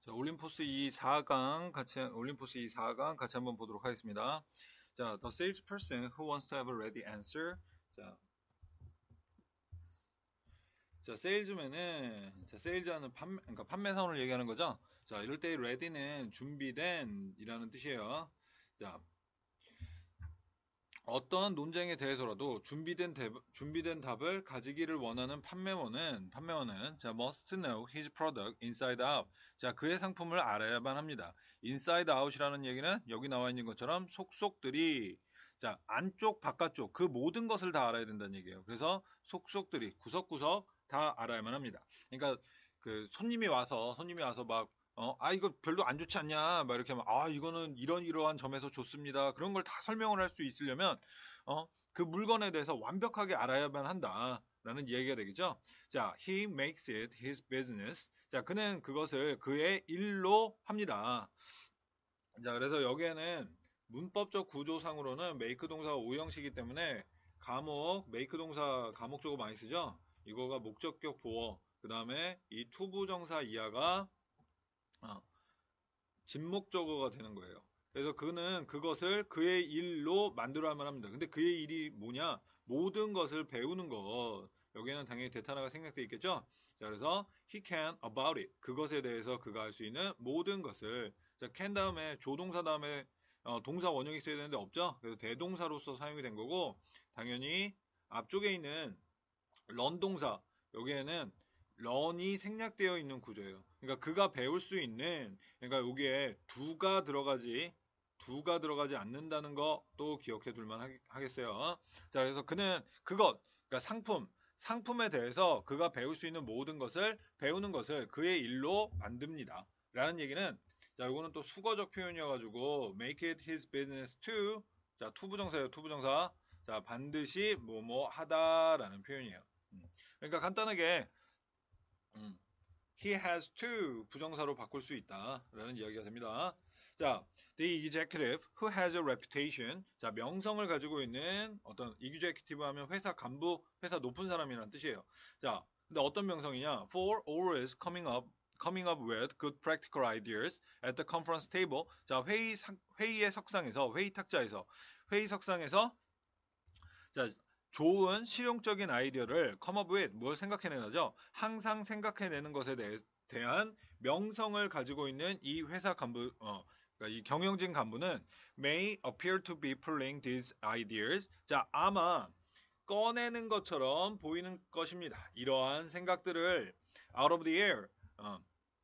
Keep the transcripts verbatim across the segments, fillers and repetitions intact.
자, 올림포스 이 사 강 같이 올림포스 이 사 강 같이 한번 보도록 하겠습니다. 자, the salesperson who wants to have a ready answer. 자, 자, 세일즈맨은 자, 세일즈하는 판매, 그러니까 판매사원을 얘기하는 거죠. 자, 이럴 때 ready는 준비된이라는 뜻이에요. 자, 어떤 논쟁에 대해서라도 준비된, 대, 준비된 답을 가지기를 원하는 판매원은, 판매원은, 자, must know his product inside out. 자, 그의 상품을 알아야만 합니다. inside out이라는 얘기는 여기 나와 있는 것처럼 속속들이, 자, 안쪽, 바깥쪽, 그 모든 것을 다 알아야 된다는 얘기예요. 그래서 속속들이, 구석구석 다 알아야만 합니다. 그러니까 그 손님이 와서, 손님이 와서 막, 어, 아, 이거 별로 안 좋지 않냐? 막 이렇게 하면, 아, 이거는 이런 이러한 점에서 좋습니다. 그런 걸 다 설명을 할 수 있으려면, 어, 그 물건에 대해서 완벽하게 알아야만 한다. 라는 이야기가 되겠죠. 자, he makes it his business. 자, 그는 그것을 그의 일로 합니다. 자, 그래서 여기에는 문법적 구조상으로는 make 동사가 오형식이기 때문에 감목, make 동사 감목적으로 많이 쓰죠. 이거가 목적격 보어, 그 다음에 이 투부정사 이하가 어, 진목적어가 되는 거예요. 그래서 그는 그것을 그의 일로 만들어야만 합니다. 근데 그의 일이 뭐냐? 모든 것을 배우는 것. 여기에는 당연히 대타나가 생략되어 있겠죠? 자, 그래서 he can about it. 그것에 대해서 그가 할 수 있는 모든 것을. 자, can 다음에 조동사 다음에 어, 동사 원형이 있어야 되는데 없죠? 그래서 대동사로서 사용이 된 거고, 당연히 앞쪽에 있는 런 동사. 여기에는 런이 생략되어 있는 구조예요. 그러니까 그가 배울 수 있는, 그러니까 여기에 두가 들어가지, 두가 들어가지 않는다는 것도 기억해 둘만 하겠어요. 자, 그래서 그는 그것, 그러니까 상품, 상품에 대해서 그가 배울 수 있는 모든 것을, 배우는 것을 그의 일로 만듭니다. 라는 얘기는, 자, 이거는 또 수거적 표현이어가지고, make it his business to, 자, 투부정사예요, 투부정사. 자, 반드시 뭐뭐 하다라는 표현이에요. 음. 그러니까 간단하게, 음, he has to 부정사로 바꿀 수 있다라는 이야기가 됩니다. 자, the executive who has a reputation. 자, 명성을 가지고 있는 어떤 executive 하면 회사 간부, 회사 높은 사람이라는 뜻이에요. 자, 근데 어떤 명성이냐? For always coming up coming up with good practical ideas at the conference table. 자, 회의 회의의 석상에서 회의 탁자에서 회의 석상에서 자, 좋은 실용적인 아이디어를 come up with 뭘 생각해내죠? 항상 생각해내는 것에 대해, 대한 명성을 가지고 있는 이 회사 간부, 어, 그러니까 이 경영진 간부는 may appear to be pulling these ideas. 자, 아마 꺼내는 것처럼 보이는 것입니다. 이러한 생각들을 out of the air, 어,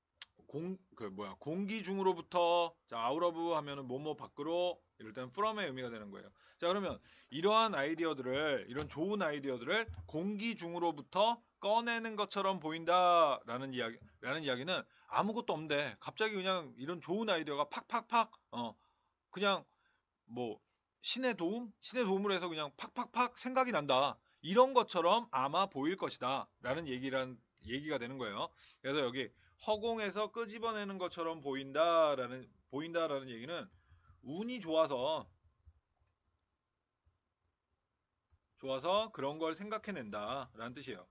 공, 그 뭐야, 공기 중으로부터, 자, out of 하면은 뭐뭐 밖으로, 이럴 때는 from의 의미가 되는 거예요. 자, 그러면 이러한 아이디어들을, 이런 좋은 아이디어들을 공기 중으로부터 꺼내는 것처럼 보인다라는 이야기, 라는 이야기는 아무것도 없는데 갑자기 그냥 이런 좋은 아이디어가 팍팍팍, 어, 그냥 뭐 신의 도움? 신의 도움을 해서 그냥 팍팍팍 생각이 난다. 이런 것처럼 아마 보일 것이다. 라는 얘기란, 얘기가 되는 거예요. 그래서 여기 허공에서 끄집어내는 것처럼 보인다라는, 보인다라는 얘기는 운이 좋아서, 좋아서 그런 걸 생각해낸다. 라는 뜻이에요.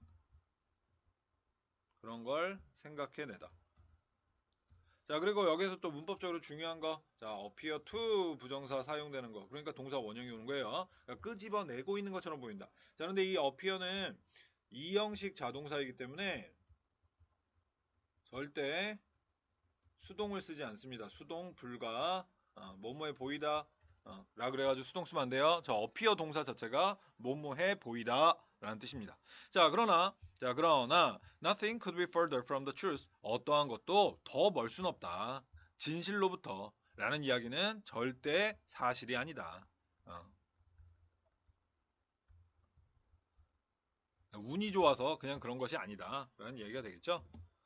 그런 걸 생각해내다. 자, 그리고 여기서 또 문법적으로 중요한 거, 자, appear to 부정사 사용되는 거. 그러니까 동사 원형이 오는 거예요. 그러니까 끄집어내고 있는 것처럼 보인다. 자, 그런데 이 appear는 이형식 자동사이기 때문에 절대 수동을 쓰지 않습니다. 수동 불가, 어, 뭐뭐해 보이다, 어, 라 그래가지고 수동 쓰면 안 돼요. 저 appear 동사 자체가 뭐뭐해 보이다 라는 뜻입니다. 자, 그러나, 자, 그러나, nothing could be further from the truth. 어떠한 것도 더 멀 순 없다. 진실로부터. 라는 이야기는 절대 사실이 아니다. 어. 운이 좋아서 그냥 그런 것이 아니다. 라는 이야기가 되겠죠.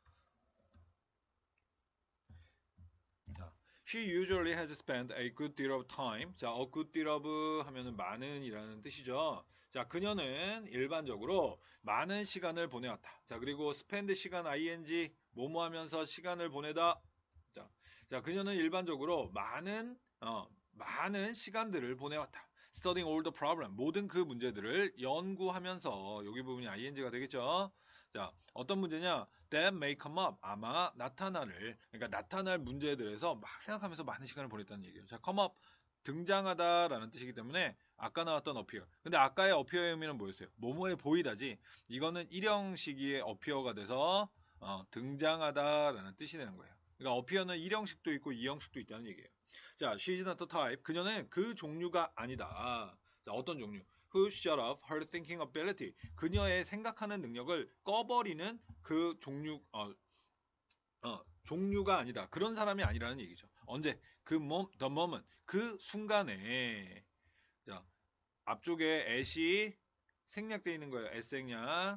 자, she usually has spent a good deal of time. 자, a good deal of 하면은 많은이라는 뜻이죠. 자, 그녀는 일반적으로 많은 시간을 보내왔다. 자, 그리고 spend 시간 ing 뭐뭐 하면서 시간을 보내다. 자, 자, 그녀는 일반적으로 많은 어, 많은 시간들을 보내왔다. Studying all the problem. 모든 그 문제들을 연구하면서 여기 부분이 ing가 되겠죠. 자, 어떤 문제냐? That may come up. 아마 나타나를. 그러니까 나타날 문제에 대해서 막 생각하면서 많은 시간을 보냈다는 얘기예요. 자, come up. 등장하다라는 뜻이기 때문에 아까 나왔던 appear. 근데 아까의 appear의 의미는 뭐였어요? 뭐뭐에 보이다지. 이거는 일형식의 appear가 돼서 어, 등장하다라는 뜻이 되는 거예요. 그러니까 appear는 일형식도 있고 이형식도 있다는 얘기예요. 자, she's not the type. 그녀는 그 종류가 아니다. 자, 어떤 종류? Who shut off her thinking ability. 그녀의 생각하는 능력을 꺼버리는 그 종류, 어, 어, 종류가 아니다. 그런 사람이 아니라는 얘기죠. 언제? 그 mom, the moment. 그 순간에. 자, 앞쪽에 at이 생략되어 있는 거예요. at 생략.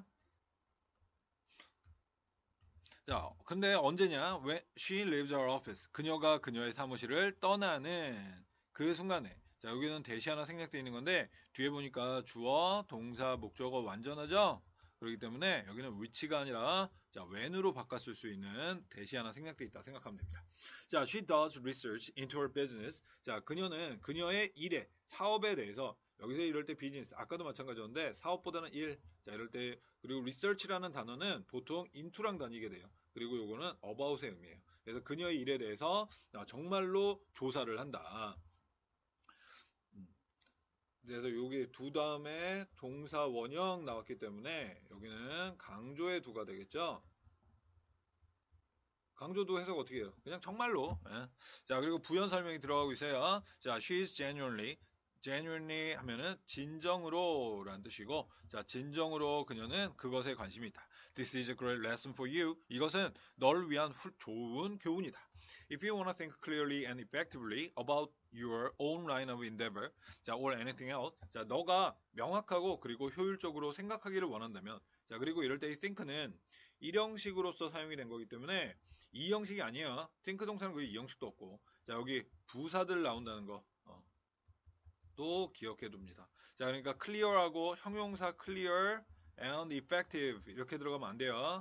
자, 근데 언제냐? When she leaves her office. 그녀가 그녀의 사무실을 떠나는 그 순간에. 자, 여기는 대시 하나 생략되어 있는 건데 뒤에 보니까 주어, 동사, 목적어 완전하죠? 그렇기 때문에 여기는 which가 아니라 자, when으로 바꿨을 수 있는 대시 하나 생략되어 있다 생각하면 됩니다. 자, she does research into her business. 자, 그녀는 그녀의 일에, 사업에 대해서 여기서 이럴 때 비즈니스, 아까도 마찬가지였는데 사업보다는 일. 자, 이럴 때 그리고 research라는 단어는 보통 into랑 다니게 돼요. 그리고 요거는 about의 의미예요. 그래서 그녀의 일에 대해서 정말로 조사를 한다. 그래서 여기 두 다음에 동사 원형 나왔기 때문에 여기는 강조의 두가 되겠죠. 강조도 해석 어떻게 해요? 그냥 정말로. 예. 자, 그리고 부연 설명이 들어가고 있어요. 자, she is genuinely. genuinely 하면은 진정으로 라는 뜻이고, 자, 진정으로 그녀는 그것에 관심이 있다. This is a great lesson for you. 이것은 너를 위한 후, 좋은 교훈이다. If you want to think clearly and effectively about your own line of endeavor, 자, or anything else, 자, 너가 명확하고 그리고 효율적으로 생각하기를 원한다면, 자, 그리고 이럴 때 이 think는 일형식으로서 사용이 된 거기 때문에 이형식이 아니에요. think 동사는 거의 이형식도 없고, 자, 여기 부사들 나온다는 거. 어. 또 기억해 둡니다. 자, 그러니까 clear하고 형용사 clear and effective 이렇게 들어가면 안 돼요.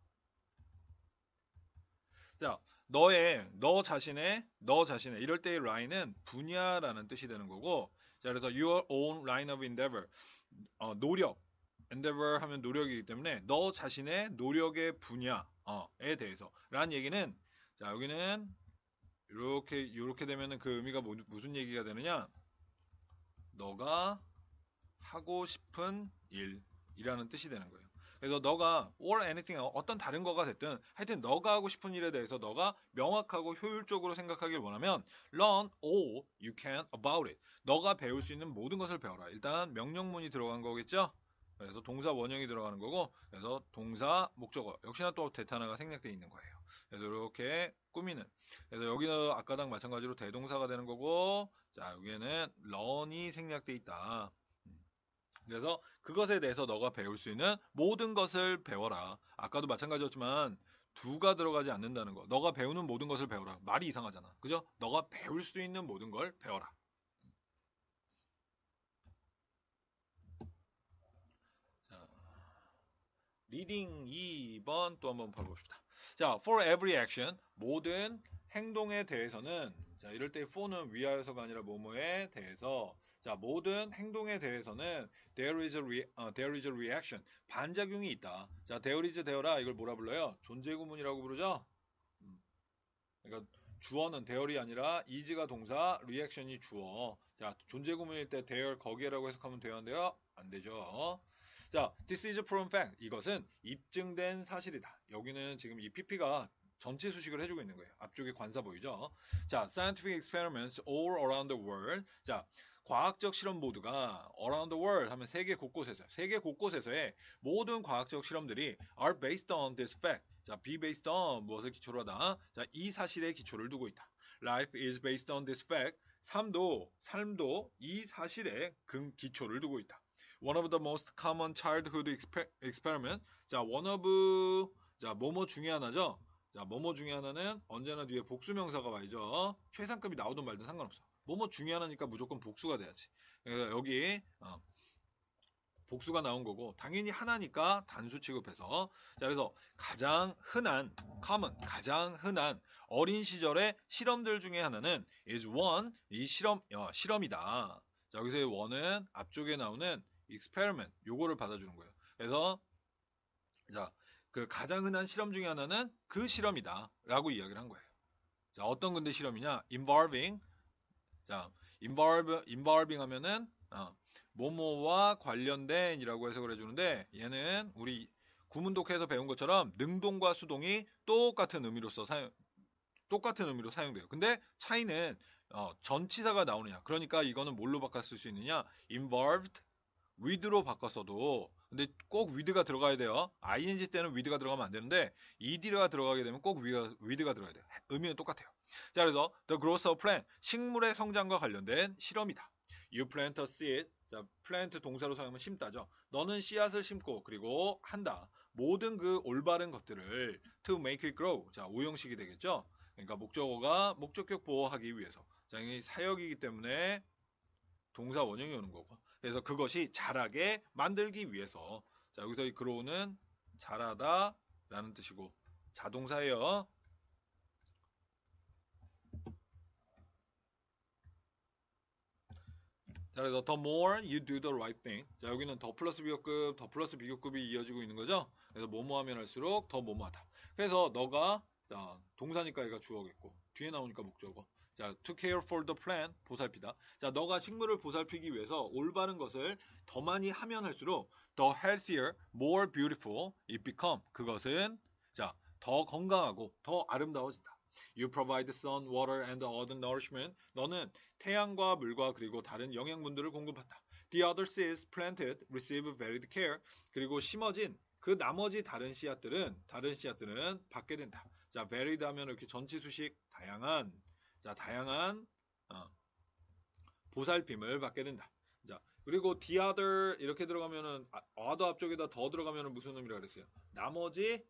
자, 너의, 너 자신의, 너 자신의 이럴 때의 line은 분야라는 뜻이 되는 거고, 자, 그래서 your own line of endeavor, 어, 노력, endeavor 하면 노력이기 때문에 너 자신의 노력의 분야에 대해서 라는 얘기는, 자, 여기는 이렇게 이렇게 되면은 그 의미가 뭐, 무슨 얘기가 되느냐? 너가 하고 싶은 일이라는 뜻이 되는 거예요. 그래서 너가 or anything 어떤 다른 거가 됐든 하여튼 너가 하고 싶은 일에 대해서 너가 명확하고 효율적으로 생각하길 원하면 learn all you can about it. 너가 배울 수 있는 모든 것을 배워라. 일단 명령문이 들어간 거겠죠? 그래서 동사 원형이 들어가는 거고, 그래서 동사 목적어 역시나 또 대타나가 생략되어 있는 거예요. 그래서 이렇게 꾸미는. 그래서 여기는 아까랑 마찬가지로 대동사가 되는 거고, 자, 여기에는 learn이 생략되어 있다. 그래서 그것에 대해서 너가 배울 수 있는 모든 것을 배워라. 아까도 마찬가지였지만 두가 들어가지 않는다는 거. 너가 배우는 모든 것을 배워라. 말이 이상하잖아. 그죠? 너가 배울 수 있는 모든 걸 배워라. 자, 리딩 이 번 또 한번 봐봅시다. 자, for every action, 모든 행동에 대해서는, 자, 이럴 때 for는 위하여서가 아니라 뭐뭐에 대해서, 자, 모든 행동에 대해서는 there is a, re, 어, there is a reaction, 반작용이 있다. 자, there is 되어라, 이걸 뭐라 불러요? 존재구문이라고 부르죠? 음, 그러니까 주어는 there이 아니라 is가 동사, reaction이 주어. 자, 존재구문일 때 there, 거기에라고 해석하면 되는데요? 안 되죠. 자, this is a proven fact. 이것은 입증된 사실이다. 여기는 지금 이 피피가 전체 수식을 해주고 있는 거예요. 앞쪽에 관사 보이죠? 자, scientific experiments all around the world. 자, 과학적 실험 모두가 around the world 하면 세계 곳곳에서, 세계 곳곳에서의 모든 과학적 실험들이 are based on this fact. 자, be based on 무엇을 기초로 하다? 자, 이 사실에 기초를 두고 있다. Life is based on this fact. 삶도, 삶도 이 사실에 근 기초를 두고 있다. One of the most common childhood experiment. 자, one of, 자, 뭐뭐 중에 하나죠. 자, 뭐뭐 중에 하나는 언제나 뒤에 복수명사가 와야죠. 최상급이 나오든 말든 상관없어. 뭐뭐 중에 하나니까 무조건 복수가 돼야지. 그래서 여기 어, 복수가 나온 거고, 당연히 하나니까 단수 취급해서, 자, 그래서 가장 흔한 common, 가장 흔한 어린 시절의 실험들 중에 하나는 is one, 이 실험 어, 실험이다. 자, 여기서의 one은 앞쪽에 나오는 experiment, 요거를 받아주는 거예요. 그래서 자, 그 가장 흔한 실험 중에 하나는 그 실험이다 라고 이야기를 한 거예요. 자, 어떤 근데 실험이냐? involving. 자, involve, involving 하면은 어, 뭐뭐와 관련된 이라고 해석을 해주는데, 얘는 우리 구문독해에서 배운 것처럼 능동과 수동이 똑같은 의미로서 사용, 똑같은 의미로 사용돼요. 근데 차이는 어, 전치사가 나오느냐. 그러니까 이거는 뭘로 바꿨을 수 있느냐? involved with로 바꿨어도, 근데 꼭 with가 들어가야 돼요. ing 때는 with가 들어가면 안 되는데 ed가 들어가게 되면 꼭 with가 들어가야 돼요. 의미는 똑같아요. 자, 그래서 the growth of plant, 식물의 성장과 관련된 실험이다. You plant a seed. 자, plant 동사로 사용하면 심다죠. 너는 씨앗을 심고 그리고 한다. 모든 그 올바른 것들을 to make it grow. 자, 오형식이 되겠죠. 그러니까 목적어가 목적격 보호하기 위해서. 자, 이 사역이기 때문에 동사 원형이 오는 거고. 그래서 그것이 자라게 만들기 위해서. 자, 여기서 이 grow는 자라다 라는 뜻이고 자동사예요. 자, 그래서 the more you do the right thing. 자, 여기는 더 플러스 비교급, 더 플러스 비교급이 이어지고 있는 거죠. 그래서 뭐뭐 하면 할수록 더 뭐뭐하다. 그래서 너가, 자, 동사니까 얘가 주어겠고 뒤에 나오니까 목적어. 자, to care for the plant, 보살피다. 자, 너가 식물을 보살피기 위해서 올바른 것을 더 많이 하면 할수록 the healthier, more beautiful it become. 그것은 자, 더 건강하고 더 아름다워진다. You provide sun, water, and other nourishment. 너는 태양과 물과 그리고 다른 영양분들을 공급한다. The other seeds planted receive varied care. 그리고 심어진 그 나머지 다른 씨앗들은 다른 씨앗들은 받게 된다. 자, varied 하면 이렇게 전치 수식 다양한. 자, 다양한 어, 보살핌을 받게 된다. 자, 그리고 the other 이렇게 들어가면은 other 앞쪽에다 더 들어가면은 무슨 의미라 그랬어요? 나머지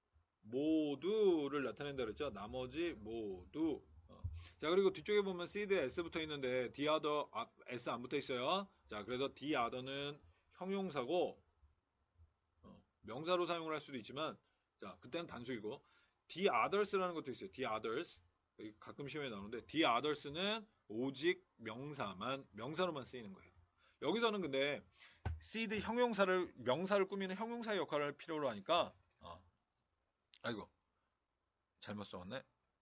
모두를 나타낸다 그랬죠. 나머지 모두. 어. 자, 그리고 뒤쪽에 보면 seed에 s 붙어 있는데 the other s 안 붙어 있어요. 자, 그래서 the other는 형용사고 어, 명사로 사용을 할 수도 있지만, 자, 그때는 단수이고 the others라는 것도 있어요. the others. 가끔 시험에 나오는데 the others는 오직 명사만 명사로만 쓰이는 거예요. 여기서는 근데 seed 형용사를 명사를 꾸미는 형용사의 역할을 필요로 하니까 어. 아이고 잘못 써왔네.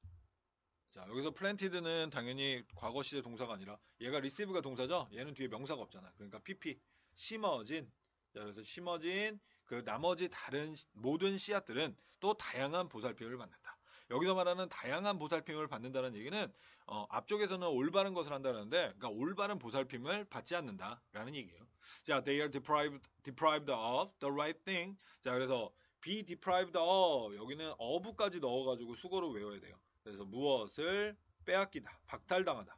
자, 여기서 planted는 당연히 과거 시제 동사가 아니라 얘가 receive가 동사죠. 얘는 뒤에 명사가 없잖아. 그러니까 pp 심어진. 자, 그래서 심어진 그 나머지 다른 모든 씨앗들은 또 다양한 보살핌을 받는다. 여기서 말하는 다양한 보살핌을 받는다는 얘기는 어, 앞쪽에서는 올바른 것을 한다는데, 그러니까 올바른 보살핌을 받지 않는다라는 얘기예요. 자, they are deprived deprived of the right thing. 자, 그래서 be deprived of 여기는 of까지 넣어가지고 수거로 외워야 돼요. 그래서 무엇을 빼앗기다, 박탈당하다.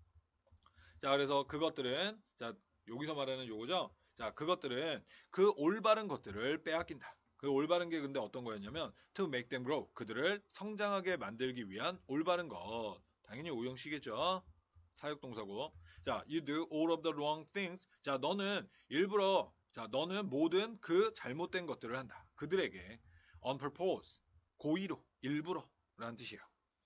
자, 그래서 그것들은 자 여기서 말하는 요거죠. 자, 그것들은 그 올바른 것들을 빼앗긴다. 그 올바른 게 근데 어떤 거였냐면 to make them grow. 그들을 성장하게 만들기 위한 올바른 것. 당연히 오형식이겠죠. 사역동사고. 자, you do all of the wrong things. 자, 너는 일부러 자, 너는 모든 그 잘못된 것들을 한다. 그들에게 on purpose. 고의로, 일부러 라는 뜻이에요.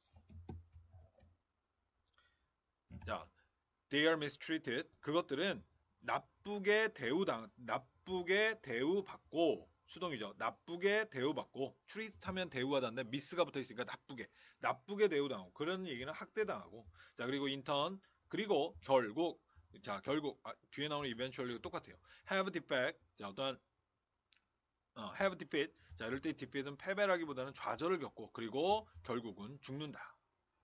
자, they are mistreated. 그것들은 나쁘게 대우당, 나쁘게 대우받고, 수동이죠. 나쁘게 대우받고, treat 하면 대우하다인데 miss가 붙어 있으니까 나쁘게, 나쁘게 대우당하고, 그런 얘기는 학대당하고. 자, 그리고 인턴, 그리고 결국, 자, 결국 아, 뒤에 나오는 eventually가 똑같아요. have defect. 자, 어떤 어, have defeat. 자, 이럴 때 defeat은 패배라기보다는 좌절을 겪고, 그리고 결국은 죽는다.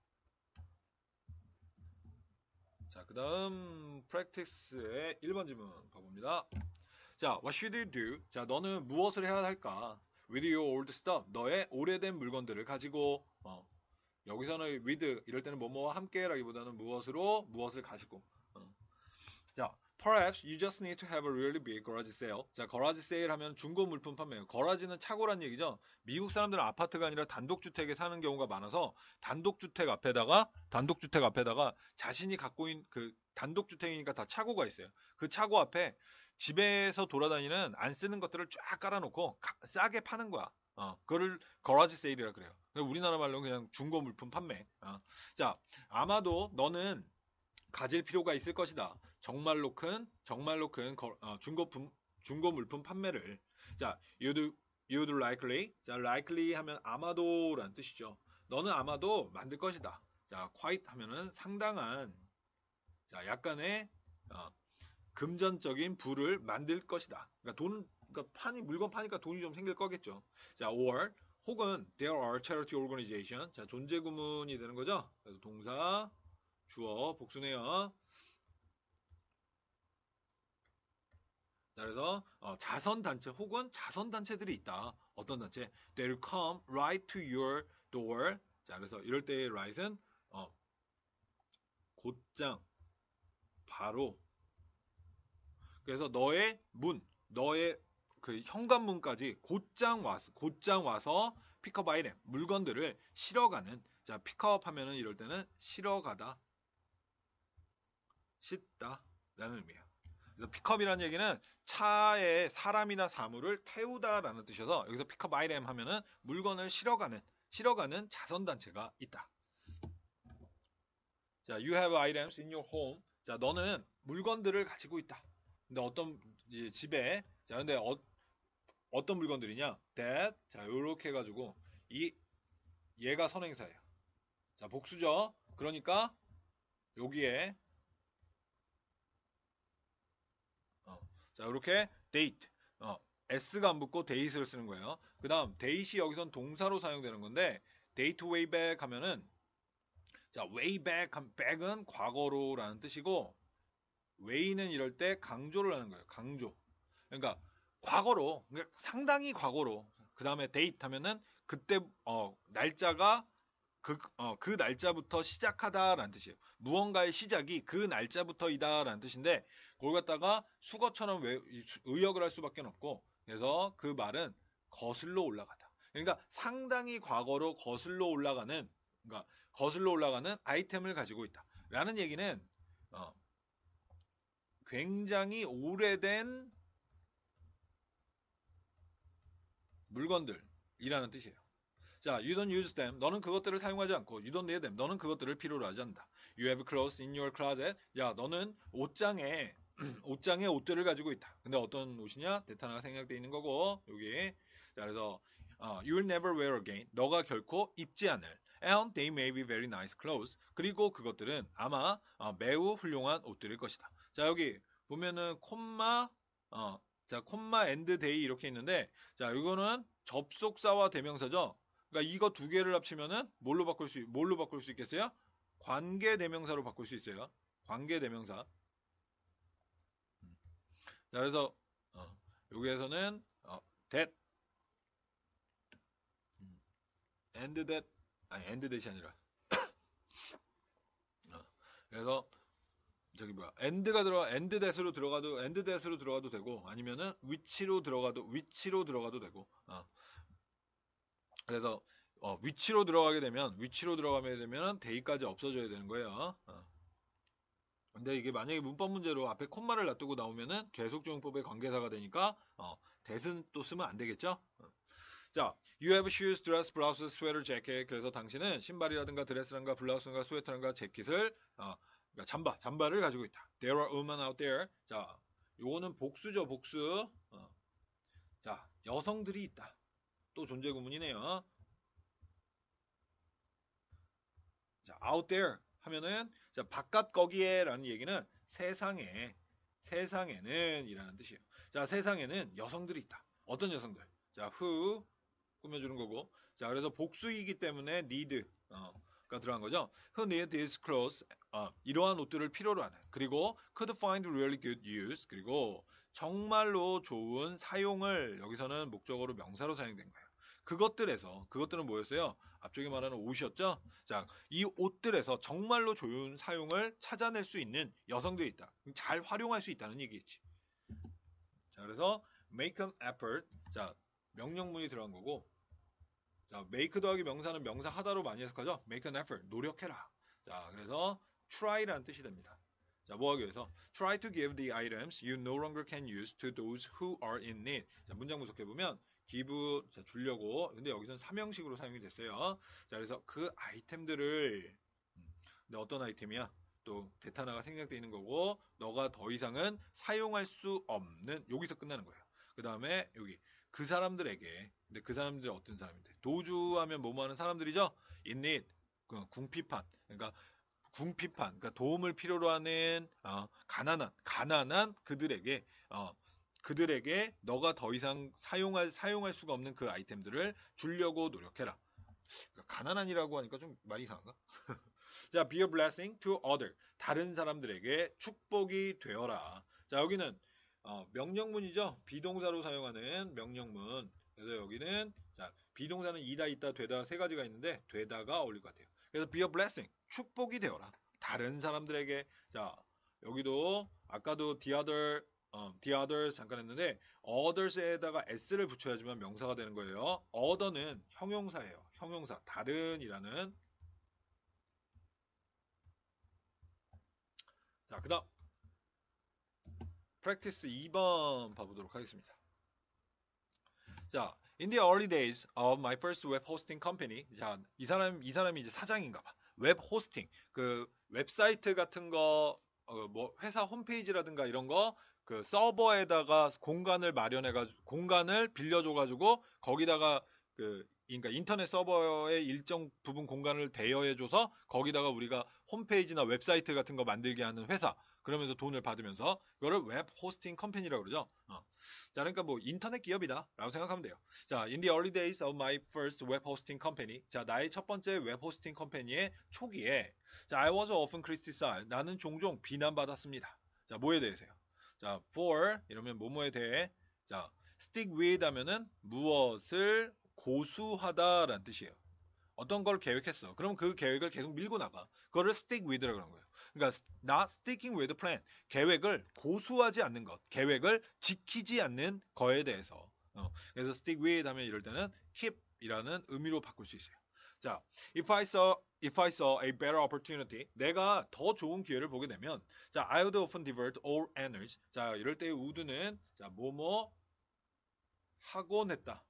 자, 그 다음 practice의 일 번 질문 봐봅니다. 자, what should you do? 자, 너는 무엇을 해야 할까? With your old stuff. 너의 오래된 물건들을 가지고 어, 여기서는 with 이럴 때는 뭐뭐와 함께라기보다는 무엇으로 무엇을 가지고 어. 자, perhaps you just need to have a really big garage sale. 자, garage sale 하면 중고 물품 판매예요. garage는 차고란 얘기죠. 미국 사람들은 아파트가 아니라 단독주택에 사는 경우가 많아서 단독주택 앞에다가 단독주택 앞에다가 자신이 갖고 있는 그 단독주택이니까 다 차고가 있어요. 그 차고 앞에 집에서 돌아다니는 안 쓰는 것들을 쫙 깔아놓고 가, 싸게 파는 거야. 어, 그거를 garage sale이라 그래요. 우리나라 말로 그냥 중고 물품 판매. 어. 자, 아마도 너는 가질 필요가 있을 것이다. 정말로 큰, 정말로 큰 거, 어, 중고, 품, 중고 물품 판매를. 자, you, do, you'd likely. 자, likely 하면 아마도라는 뜻이죠. 너는 아마도 만들 것이다. 자, quite 하면은 상당한, 자, 약간의 어, 금전적인 부를 만들 것이다. 그러니까 돈, 그러니까 파니 물건 파니까 돈이 좀 생길 거겠죠. 자, or 혹은 there are charity organization. 자, 존재 구문이 되는 거죠. 그래서 동사, 주어, 복수네요. 자, 그래서 어, 자선 단체 혹은 자선 단체들이 있다. 어떤 단체? They'll come right to your door. 자, 그래서 이럴 때의 right은 어, 곧장 바로. 그래서 너의 문, 너의 그 현관문까지 곧장 와서 곧장 와서 픽업 아이템 물건들을 실어가는. 자, 픽업 하면은 이럴 때는 실어가다, 싣다라는 의미예요. 그래서 픽업이라는 얘기는 차에 사람이나 사물을 태우다라는 뜻이어서 여기서 픽업 아이템 하면은 물건을 실어가는 실어가는 자선 단체가 있다. 자, you have items in your home. 자, 너는 물건들을 가지고 있다. 근데 어떤 이제 집에 자, 근데 어, 어떤 물건들이냐? that. 자, 요렇게 해가지고 이 얘가 선행사예요. 자, 복수죠. 그러니까 여기에 어, 자, 이렇게 date. 어, s가 안 붙고 date를 쓰는 거예요. 그 다음 date이 여기선 동사로 사용되는 건데 date way back 하면은 자, way back, back은 과거로라는 뜻이고 way는 이럴 때 강조를 하는 거예요. 강조. 그러니까 과거로, 그러니까 상당히 과거로. 그 다음에 date 하면은 그때 어, 날짜가 그, 어, 그 날짜부터 시작하다라는 뜻이에요. 무언가의 시작이 그 날짜부터이다라는 뜻인데 그걸 갖다가 수거처럼 외, 의역을 할 수밖에 없고 그래서 그 말은 거슬러 올라가다. 그러니까 상당히 과거로 거슬러 올라가는 그러니까 거슬러 올라가는 아이템을 가지고 있다. 라는 얘기는 어, 굉장히 오래된 물건들이라는 뜻이에요. 자, you don't use them. 너는 그것들을 사용하지 않고 you don't need them. 너는 그것들을 필요로 하지 않는다. You have clothes in your closet. 야, 너는 옷장에 옷장에 옷들을 가지고 있다. 근데 어떤 옷이냐? 대탄화가 생략되어 있는 거고 여기. 자, 그래서 어, you'll never wear again. 너가 결코 입지 않을. And they may be very nice clothes. 그리고 그것들은 아마 어, 매우 훌륭한 옷들일 것이다. 자, 여기 보면은 콤마 어, 자, 콤마 and day 이렇게 있는데 자, 이거는 접속사와 대명사죠. 그러니까 이거 두 개를 합치면은 뭘로 바꿀 수 뭘로 바꿀 수 있겠어요? 관계 대명사로 바꿀 수 있어요. 관계 대명사. 자, 그래서 어, 여기에서는 어, that and that 아니 and that이 아니라 어, 그래서 저기 뭐야 and가 들어 and that으로 들어가도 and that으로 들어가도 되고 아니면은 which로 들어가도 which로 들어가도 되고 어, 그래서 어, 위치로 들어가게 되면 위치로 들어가게 되면 데이까지 없어져야 되는 거예요. 어. 근데 이게 만약에 문법 문제로 앞에 콤마를 놔두고 나오면은 계속적용법의 관계사가 되니까 어, that은 또 쓰면 안 되겠죠? 어. 자, you have shoes, dress, blouse, sweater, jacket. 그래서 당신은 신발이라든가 드레스라든가 블라우스라든가 스웨터라든가 재킷을 어, 그러니까 잠바, 잠바를 가지고 있다. There are women out there. 자, 요거는 복수죠, 복수. 어. 자, 여성들이 있다. 또 존재 구문이네요. 자, out there 하면은 자, 바깥 거기에라는 얘기는 세상에 세상에는 이라는 뜻이에요. 자, 세상에는 여성들이 있다. 어떤 여성들? 자, who 꾸며주는 거고. 자, 그래서 복수이기 때문에 need 어, 가 들어간 거죠. Who need these clothes? 어, 이러한 옷들을 필요로 하는. 그리고 could find really good use. 그리고 정말로 좋은 사용을 여기서는 목적어로 명사로 사용된 거예요. 그것들에서 그것들은 뭐였어요? 앞쪽에 말하는 옷이었죠. 자, 이 옷들에서 정말로 좋은 사용을 찾아낼 수 있는 여성들이 있다. 잘 활용할 수 있다는 얘기겠지. 자, 그래서 make an effort. 자, 명령문이 들어간 거고. 자, make 더하기 명사는 명사 하다로 많이 해석하죠. make an effort. 노력해라. 자, 그래서 try라는 뜻이 됩니다. 자, 뭐 하기 위해서 try to give the items you no longer can use to those who are in need. 자, 문장 분석해 보면 give 자, 주려고. 근데 여기서는 삼형식으로 사용이 됐어요. 자, 그래서 그 아이템들을 음, 근데 어떤 아이템이야? 또 대타나가 생략되어 있는 거고 너가 더 이상은 사용할 수 없는 여기서 끝나는 거예요. 그 다음에 여기 그 사람들에게. 근데 그 사람들이 어떤 사람인데? 도주하면 뭐뭐 하는 사람들이죠? in need. 그 궁핍한. 그러니까 궁핍한. 그러니까 도움을 필요로 하는 어, 가난한 가난한 그들에게 어, 그들에게 너가 더 이상 사용할 사용할 수가 없는 그 아이템들을 주려고 노력해라. 그러니까 가난한이라고 하니까 좀 말이 이상한가? 자, be a blessing to other. 다른 사람들에게 축복이 되어라. 자, 여기는 어, 명령문이죠. 비동사로 사용하는 명령문. 그래서 여기는 자, 비동사는 이다, 있다, 되다 세 가지가 있는데 되다가 어울릴 것 같아요. 그래서 be a blessing. 축복이 되어라. 다른 사람들에게. 자, 여기도 아까도 the other 어, the others 잠깐 했는데 others에다가 s를 붙여야지만 명사가 되는 거예요. other는 형용사예요. 형용사. 다른이라는. 자, 그 다음 practice 이 번 봐보도록 하겠습니다. 자, in the early days of my first web hosting company. 자, 이 사람 이 사람이 이제 사장인가 봐. 웹 호스팅. 그 웹사이트 같은 거 어, 뭐 회사 홈페이지라든가 이런 거 그 서버에다가 공간을 마련해 가지고 공간을 빌려 줘 가지고 거기다가 그 그러니까 인터넷 서버의 일정 부분 공간을 대여해 줘서 거기다가 우리가 홈페이지나 웹사이트 같은 거 만들게 하는 회사. 그러면서 돈을 받으면서 이거를 웹 호스팅 컴퍼니라고 그러죠. 어. 자, 그러니까 뭐 인터넷 기업이다라고 생각하면 돼요. 자, in the early days of my first web hosting company. 자, 나의 첫 번째 웹 호스팅 컴퍼니의 초기에 자, I was often criticized. 나는 종종 비난받았습니다. 자, 뭐에 대해서요? 자, for 이러면 뭐뭐에 대해. 자, stick with 하면은 무엇을 고수하다라는 뜻이에요. 어떤 걸 계획했어. 그럼 그 계획을 계속 밀고 나가. 그거를 stick with라고 하는 거예요. 그러니까 not sticking with the plan. 계획을 고수하지 않는 것. 계획을 지키지 않는 거에 대해서. 어, 그래서 stick with 하면 이럴 때는 keep이라는 의미로 바꿀 수 있어요. 자, if I saw if I saw a better opportunity, 내가 더 좋은 기회를 보게 되면, 자, I would often divert all energies. 자, 이럴 때 would는 자, 뭐뭐 하곤 했다.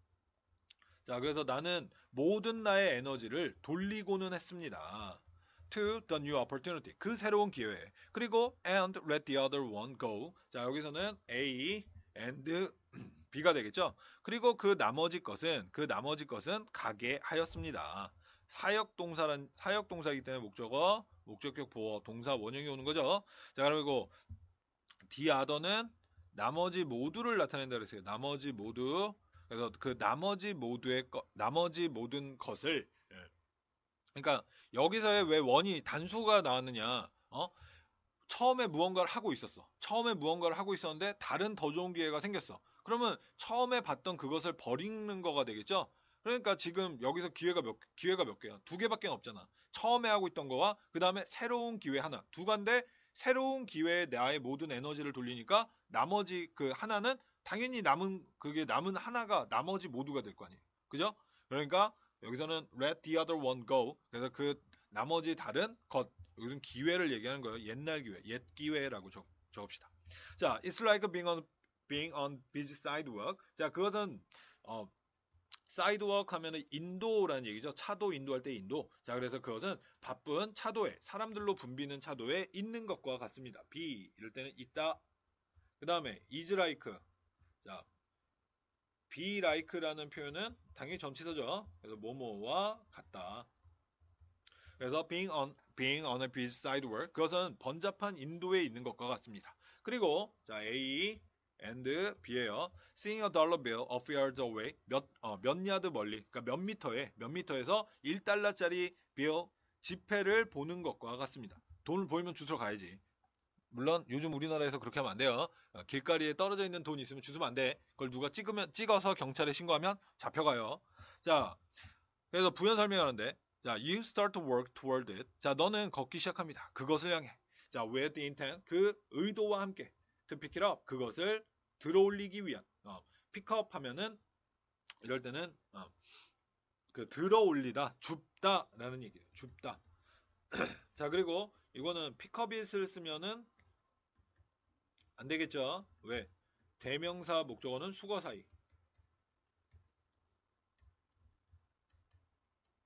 자, 그래서 나는 모든 나의 에너지를 돌리고는 했습니다. to the new opportunity. 그 새로운 기회. 그리고 and let the other one go. 자, 여기서는 A and B가 되겠죠. 그리고 그 나머지 것은 그 나머지 것은 가게 하였습니다. 사역 동사란 사역 동사이기 때문에 목적어, 목적격 보어, 동사 원형이 오는 거죠. 자, 그리고 the other는 나머지 모두를 나타낸다 그랬어요. 나머지 모두. 그래서 그 나머지 모두의 거, 나머지 모든 것을 예. 그러니까 여기서의 왜 원이 단수가 나왔느냐? 어? 처음에 무언가를 하고 있었어. 처음에 무언가를 하고 있었는데 다른 더 좋은 기회가 생겼어. 그러면 처음에 봤던 그것을 버리는 거가 되겠죠? 그러니까 지금 여기서 기회가 몇 기회가 몇 개야? 두 개밖에 없잖아. 처음에 하고 있던 거와 그 다음에 새로운 기회 하나. 두 가지인데 새로운 기회에 나의 모든 에너지를 돌리니까 나머지 그 하나는 당연히 남은 그게 남은 하나가 나머지 모두가 될 거 아니에요. 그죠? 그러니까 여기서는 let the other one go. 그래서 그 나머지 다른 것 여기는 기회를 얘기하는 거예요. 옛날 기회, 옛 기회라고 적, 적읍시다. 자, it's like being on being on busy sidewalk. 자, 그것은 어, 사이드워크 하면은 인도라는 얘기죠. 차도 인도할 때 인도. 자, 그래서 그것은 바쁜 차도에 사람들로 붐비는 차도에 있는 것과 같습니다. be 이럴 때는 있다. 그 다음에 is like. 자, be like라는 표현은 당연히 전치사죠. 그래서 뭐뭐와 같다. 그래서 being on being on a busy sidewalk 그것은 번잡한 인도에 있는 것과 같습니다. 그리고 자 A and B예요. Seeing a dollar bill a few yards away 몇, 어, 몇 야드 멀리 그러니까 몇 미터에 몇 미터에서 일 달러짜리 bill 지폐를 보는 것과 같습니다. 돈을 보이면 주스러 가야지. 물론 요즘 우리나라에서 그렇게 하면 안 돼요. 어, 길거리에 떨어져 있는 돈이 있으면 주스면 안 돼. 그걸 누가 찍으면 찍어서 경찰에 신고하면 잡혀가요. 자, 그래서 부연 설명하는데 자, you start to work toward it. 자, 너는 걷기 시작합니다. 그것을 향해. 자, with the intent. 그 의도와 함께. to pick it up. 그것을 들어올리기 위한. 어, pick up 하면은 이럴 때는 어, 그 들어올리다, 줍다라는 얘기예요. 줍다. 자, 그리고 이거는 pick up it을 쓰면은 안 되겠죠. 왜? 대명사 목적어는 수거 사이.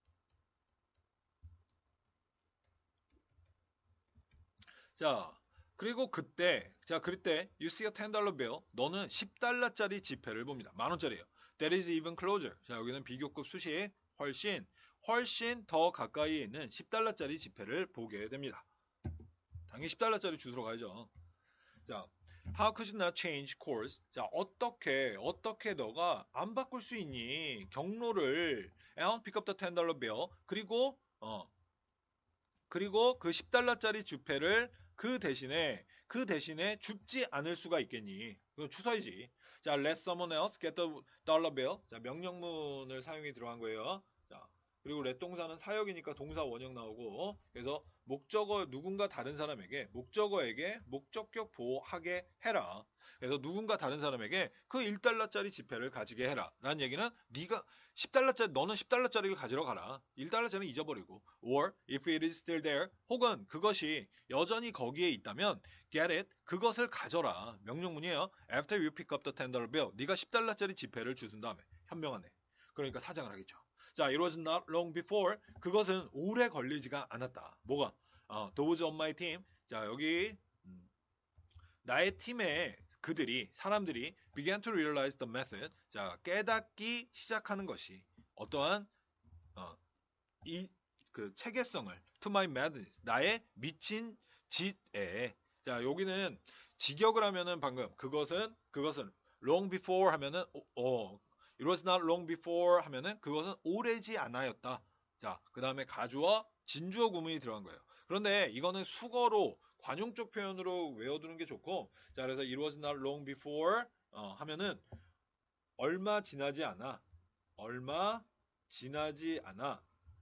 자, 그리고 그때, 자, 그때 you see a ten dollar bill. 너는 십 달러짜리 지폐를 봅니다. 만 원짜리예요. That is even closer. 자, 여기는 비교급 수식, 훨씬, 훨씬 더 가까이에 있는 십 달러짜리 지폐를 보게 됩니다. 당연히 십 달러짜리 주스러 가야죠. 자, how could you not change course? 자, 어떻게, 어떻게 너가 안 바꿀 수 있니? 경로를, and pick up the ten dollar bill. 그리고, 어, 그리고 그 십 달러짜리 지폐를 그 대신에 그 대신에 줍지 않을 수가 있겠니? 그건 추서이지. 자, let someone else get the dollar bill. 자, 명령문을 사용이 들어간 거예요. 자, 그리고 let 동사는 사역이니까 동사 원형 나오고, 그래서 목적어 누군가 다른 사람에게 목적어에게 목적격 보호하게 해라. 그래서 누군가 다른 사람에게 그 일 달러짜리 지폐를 가지게 해라. 라는 얘기는 네가 십 달러짜리 너는 십 달러짜리를 가지러 가라. 일 달러짜리는 잊어버리고. Or if it is still there. 혹은 그것이 여전히 거기에 있다면 get it. 그것을 가져라. 명령문이에요. After you pick up the ten dollar bill. 네가 십 달러짜리 지폐를 주순 다음에 현명하네. 그러니까 사장을 하겠죠. 자, it was not long before. 그것은 오래 걸리지가 않았다. 뭐가? 어, those on my team. 자, 여기 음, 나의 팀에 그들이 사람들이 began to realize the method. 자, 깨닫기 시작하는 것이 어떠한 어, 이 그 체계성을 to my madness. 나의 미친 짓에. 자, 여기는 직역을 하면은 방금 그것은 그것은 long before 하면은 어, it was not long before 하면은 그것은 오래지 않았다. 자, 그다음에 가주어 진주어 구문이 들어간 거예요. 그런데 이거는 수거로 관용적 표현으로 외워두는 게 좋고, 자, 그래서 it was not long before 어, 하면은 얼마 지나지 않아, 얼마 지나지 않아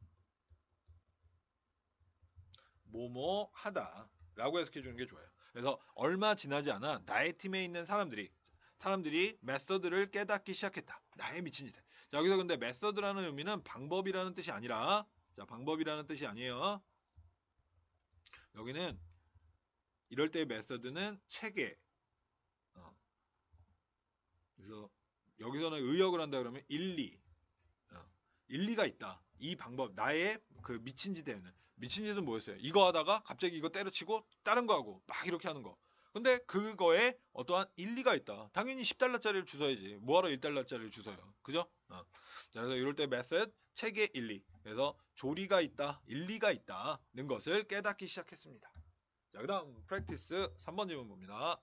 뭐뭐 하다 라고 해석해 주는 게 좋아요. 그래서 얼마 지나지 않아 나의 팀에 있는 사람들이 사람들이 메서드를 깨닫기 시작했다. 나의 미친 짓. 자, 여기서 근데 메서드라는 의미는 방법이라는 뜻이 아니라, 자, 방법이라는 뜻이 아니에요. 여기는 이럴 때의 메서드는 체계. 어. 그래서 여기서는 의역을 한다 그러면 일리. 어. 일리가 있다. 이 방법, 나의 그 미친 짓에는. 미친 짓은 뭐였어요? 이거 하다가 갑자기 이거 때려치고 다른 거 하고 막 이렇게 하는 거. 근데 그거에 어떠한 일리가 있다. 당연히 십 달러짜리를 주워야지. 뭐하러 일 달러짜리를 주워요. 그죠? 어. 자, 그래서 이럴 때 메서드, 체계 일리. 그래서 조리가 있다, 일리가 있다는 것을 깨닫기 시작했습니다. 자, 그 다음 practice 삼 번 질문 봅니다.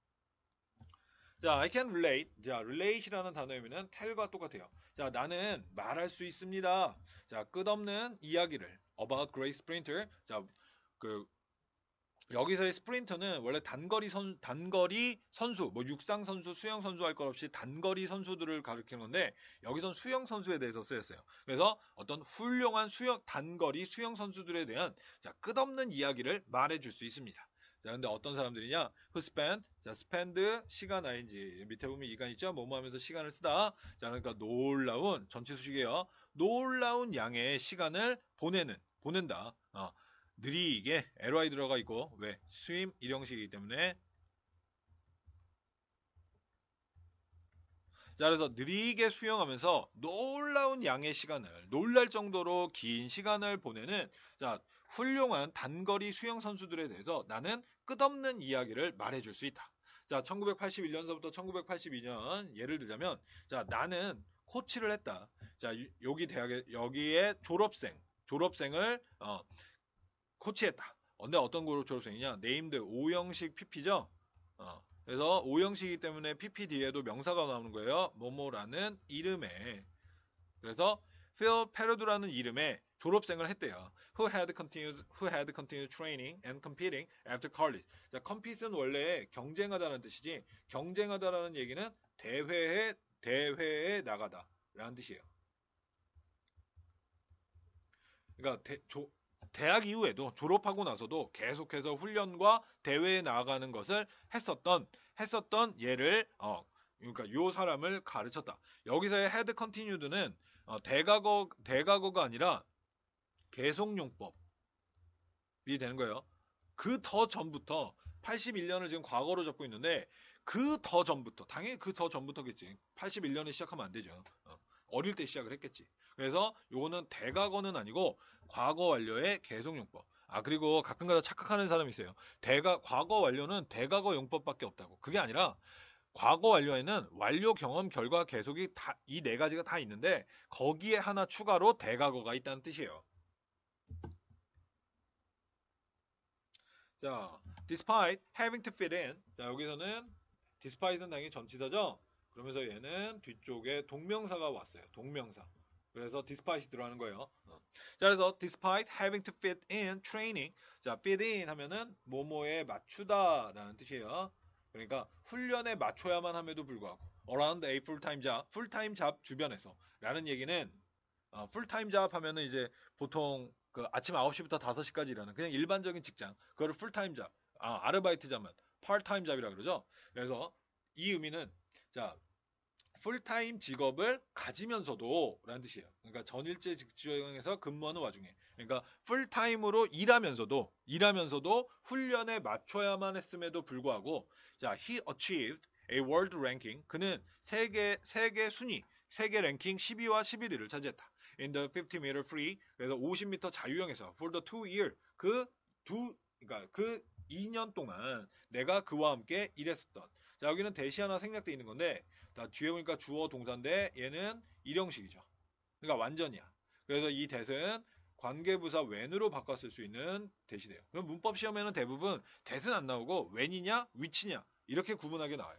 자, I can relate. 자, relate이라는 단어 의미는 tell과 똑같아요. 자, 나는 말할 수 있습니다. 자, 끝없는 이야기를 about great sprinter. 자, 그 여기서의 스프린터는 원래 단거리 선 단거리 선수, 뭐 육상 선수, 수영 선수 할 것 없이 단거리 선수들을 가리키는 건데, 여기선 수영 선수에 대해서 쓰였어요. 그래서 어떤 훌륭한 수영 단거리 수영 선수들에 대한 자, 끝없는 이야기를 말해줄 수 있습니다. 자, 근데 어떤 사람들이냐? who spend, 자, spend 시간 ing 밑에 보면 이간 있죠? 뭐뭐 하면서 시간을 쓰다. 자, 그러니까 놀라운 전체 수식이에요. 놀라운 양의 시간을 보내는 보낸다. 어. 느리게 ly 들어가 있고, 왜? swim 일형식이기 때문에. 자, 그래서 느리게 수영하면서 놀라운 양의 시간을, 놀랄 정도로 긴 시간을 보내는, 자, 훌륭한 단거리 수영 선수들에 대해서 나는 끝없는 이야기를 말해줄 수 있다. 자, 천구백팔십일 년서부터 천구백팔십이 년 예를 들자면, 자, 나는 코치를 했다. 자, 여기 대학에 여기에 졸업생, 졸업생을 어, 코치했다. 근데 어떤 그룹 졸업생이냐? 네임드 오형식 피피죠. 어, 그래서 오형식이기 때문에 피피 뒤에도 명사가 나오는 거예요. 뭐뭐라는 이름에. 그래서 Phil Perod라는 이름의 졸업생을 했대요. Who had continued, who had continued training and competing after college. 자, compete는 원래 경쟁하다는 뜻이지, 경쟁하다라는 얘기는 대회에 대회에 나가다라는 뜻이에요. 그러니까 대, 조, 대학 이후에도 졸업하고 나서도 계속해서 훈련과 대회에 나아가는 것을 했었던 했었던 얘를 어 그러니까 요 사람을 가르쳤다. 여기서의 had continued는 어, 대과거 대과거가 아니라 계속용법이 되는 거예요. 그 더 전부터 팔십일 년을 지금 과거로 잡고 있는데, 그 더 전부터, 당연히 그 더 전부터겠지. 팔십일 년에 시작하면 안 되죠. 어, 어릴 때 시작을 했겠지. 그래서 요거는 대과거는 아니고 과거 완료의 계속용법. 아, 그리고 가끔가다 착각하는 사람이 있어요. 대가, 과거 완료는 대과거 용법밖에 없다고. 그게 아니라 과거 완료에는 완료 경험 결과 계속이 다, 이 네 가지가 다 있는데 거기에 하나 추가로 대과거가 있다는 뜻이에요. 자, despite having to fit in. 자, 여기서는 despite는 당연히 전치사죠. 그러면서 얘는 뒤쪽에 동명사가 왔어요. 동명사. 그래서 despite이 들어가는 거예요. 어. 자, 그래서 despite having to fit in training. 자, fit in 하면은 뭐뭐에 맞추다라는 뜻이에요. 그러니까 훈련에 맞춰야만 함에도 불구하고 around a full-time job, full-time job 주변에서 라는 얘기는 어, 풀타임 잡 하면은 이제 보통 그 아침 아홉 시부터 다섯 시까지 일하는 그냥 일반적인 직장. 그거를 풀타임 잡. 아, 아르바이트 잡은 파트타임 잡이라 그러죠. 그래서 이 의미는 자, 풀타임 직업을 가지면서도 라는 뜻이에요. 그러니까 전일제 직장에서 근무하는 와중에. 그러니까 풀타임으로 일하면서도 일하면서도 훈련에 맞춰야만 했음에도 불구하고 자, he achieved a world ranking. 그는 세계 세계 순위, 세계 랭킹 십 위와 십일 위를 차지했다. In the fifty meter free. 그래서 오십 미터 자유형에서 for the two year. 그 두 그러니까 그 이 년 동안 내가 그와 함께 일했었던. 자, 여기는 대시 하나 생략돼 있는 건데 자, 뒤에 보니까 주어 동사인데 얘는 일형식이죠. 그러니까 완전이야. 그래서 이 대는 관계부사 when으로 바꿨을 수 있는 대시 돼요. 그럼 문법 시험에는 대부분 대는 안 나오고 when이냐 which냐 이렇게 구분하게 나와요.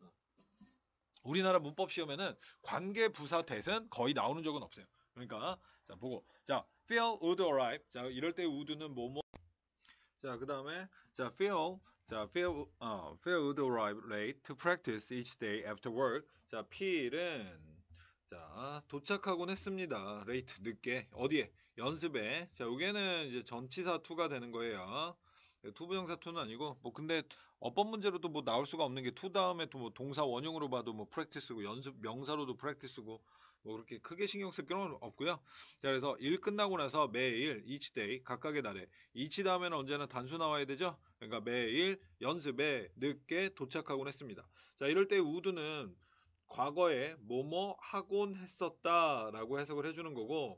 우리나라 문법 시험에는 관계부사 대는 거의 나오는 적은 없어요. 그러니까 자 보고 자 Phil would arrive. 자 이럴 때 would는 뭐뭐. 자 그 다음에 자 Phil 자 Phil 어 Phil would arrive late to practice each day after work. 자 Phil은 자 도착하곤 했습니다. late 늦게 어디에 연습에. 자 여기에는 이제 전치사 to가 되는 거예요. 투부정사 to는 아니고 뭐 근데 어법 문제로도 뭐 나올 수가 없는 게 to 다음에 또 뭐 동사 원형으로 봐도 뭐 practice고 연습 명사로도 practice고 뭐 그렇게 크게 신경 쓸 필요는 없고요. 자 그래서 일 끝나고 나서 매일 each day 각각의 날에 each 다음에는 언제나 단수 나와야 되죠. 그러니까 매일 연습에 늦게 도착하곤 했습니다. 자 이럴 때 would는 과거에 뭐뭐 하곤 했었다라고 해석을 해주는 거고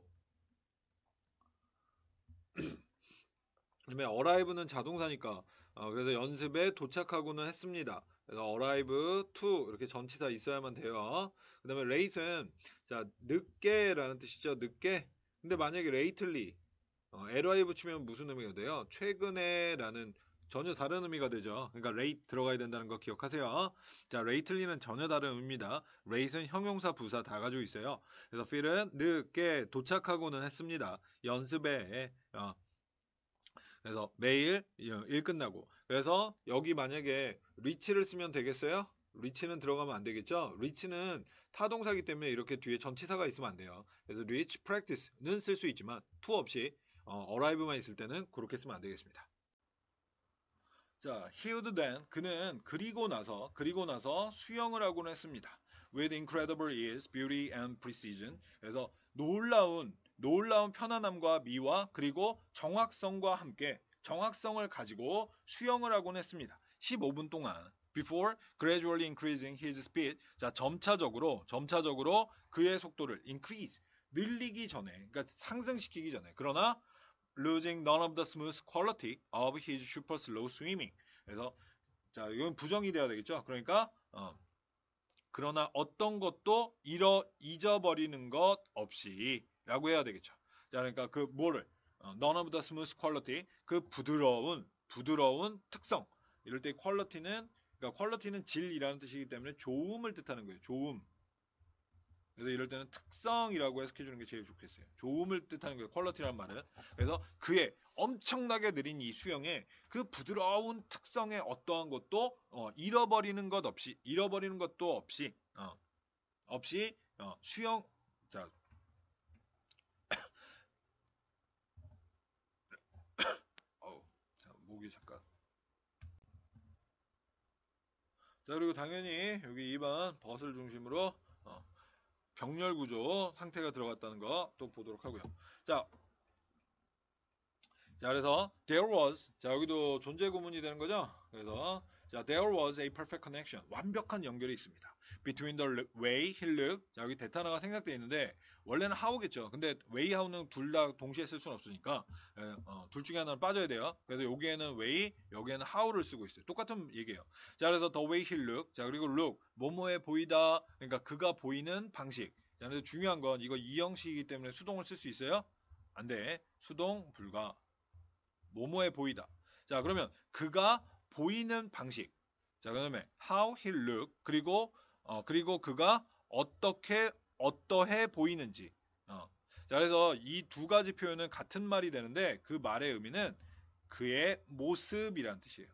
그다음에 arrive는 자동사니까 어, 그래서 연습에 도착하고는 했습니다. 그래서 arrive to 이렇게 전치사 있어야만 돼요. 그 다음에 late는 자 늦게라는 뜻이죠. 늦게. 근데 만약에 lately 어, ly 붙이면 무슨 의미가 돼요? 최근에라는 전혀 다른 의미가 되죠. 그러니까 late 들어가야 된다는 거 기억하세요. 자, lately는 전혀 다른 의미입니다. late는 형용사, 부사 다 가지고 있어요. 그래서 feel은 늦게 도착하고는 했습니다. 연습에 어, 그래서 매일 일 끝나고. 그래서 여기 만약에 reach를 쓰면 되겠어요? reach는 들어가면 안 되겠죠? reach는 타동사기 때문에 이렇게 뒤에 전치사가 있으면 안 돼요. 그래서 reach, practice는 쓸 수 있지만 to 없이 어, arrive만 있을 때는 그렇게 쓰면 안 되겠습니다. 자, he would then 그는 그리고 나서 그리고 나서 수영을 하곤 했습니다. With incredible ease, beauty and precision. 그래서 놀라운 놀라운 편안함과 미와 그리고 정확성과 함께 정확성을 가지고 수영을 하곤 했습니다. 십오 분 동안. Before gradually increasing his speed. 자, 점차적으로 점차적으로 그의 속도를 increase 늘리기 전에, 그러니까 상승시키기 전에. 그러나 losing none of the smooth quality of his super slow swimming. 그래서 자, 이건 부정이 돼야 되겠죠. 그러니까 어, 그러나 어떤 것도 잃어 잊어버리는 것 없이라고 해야 되겠죠. 자, 그러니까 그 뭐를 어, none of the smooth quality 그 부드러운 부드러운 특성. 이럴 때 quality는 그러니까 quality는 질이라는 뜻이기 때문에 좋음을 뜻하는 거예요. 좋음. 그래서 이럴 때는 특성이라고 해석해 주는 게 제일 좋겠어요. 좋음을 뜻하는 거예요. 퀄리티라는 말은. 그래서 그의 엄청나게 느린 이 수영의 그 부드러운 특성의 어떠한 것도 어, 잃어버리는 것 없이 잃어버리는 것도 없이 어, 없이 어, 수영 자, 어우, 자 목이 잠깐. 자 그리고 당연히 여기 이 번 벗을 중심으로 어, 병렬 구조 상태가 들어갔다는 거 또 보도록 하고요. 자, 자 그래서 there was 자 여기도 존재 구문이 되는 거죠. 그래서 자, there was a perfect connection. 완벽한 연결이 있습니다. Between the way he looked. 자, 여기 대타나가 생략되어 있는데 원래는 how겠죠. 근데 way, how는 둘 다 동시에 쓸 수는 없으니까 에, 어, 둘 중에 하나는 빠져야 돼요. 그래서 여기에는 way, 여기에는 how를 쓰고 있어요. 똑같은 얘기예요. 자, 그래서 the way he looked. 자, 그리고 look, 뭐뭐에 보이다. 그러니까 그가 보이는 방식. 자, 그래서 중요한 건 이거 이형식이기 때문에 수동을 쓸 수 있어요? 안 돼. 수동 불가. 뭐뭐에 보이다. 자, 그러면 그가 보이는 방식. 자, 그다음에 how he look 그리고 어 그리고 그가 어떻게 어떠해 보이는지. 어. 자, 그래서 이 두 가지 표현은 같은 말이 되는데 그 말의 의미는 그의 모습이란 뜻이에요.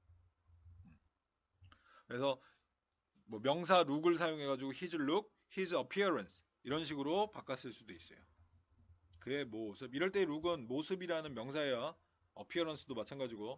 그래서 뭐 명사 look을 사용해 가지고 his look, his appearance 이런 식으로 바꿨을 수도 있어요. 그의 모습. 이럴 때 look은 모습이라는 명사예요. appearance도 마찬가지고.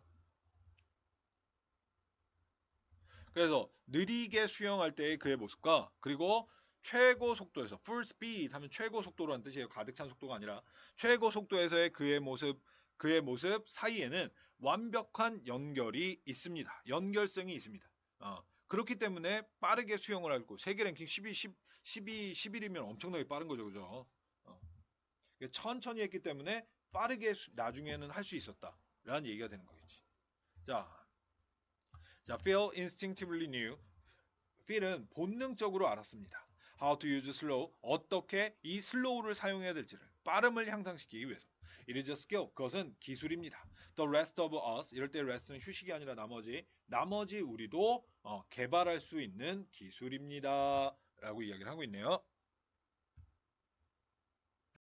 그래서 느리게 수영할 때의 그의 모습과 그리고 최고 속도에서 full speed 하면 최고 속도라는 뜻이에요. 가득 찬 속도가 아니라 최고 속도에서의 그의 모습 그의 모습 사이에는 완벽한 연결이 있습니다. 연결성이 있습니다. 어, 그렇기 때문에 빠르게 수영을 하고 세계 랭킹 십이, 십, 십이, 십일이면 엄청나게 빠른 거죠. 그죠? 어, 천천히 했기 때문에 빠르게 수, 나중에는 할 수 있었다. 라는 얘기가 되는 거겠지. 자, 자, Phil instinctively knew. Phil은 본능적으로 알았습니다. How to use slow. 어떻게 이 slow를 사용해야 될지를. 빠름을 향상시키기 위해서. It is a skill. 그것은 기술입니다. The rest of us. 이럴 때 rest는 휴식이 아니라 나머지. 나머지 우리도 어, 개발할 수 있는 기술입니다. 라고 이야기를 하고 있네요.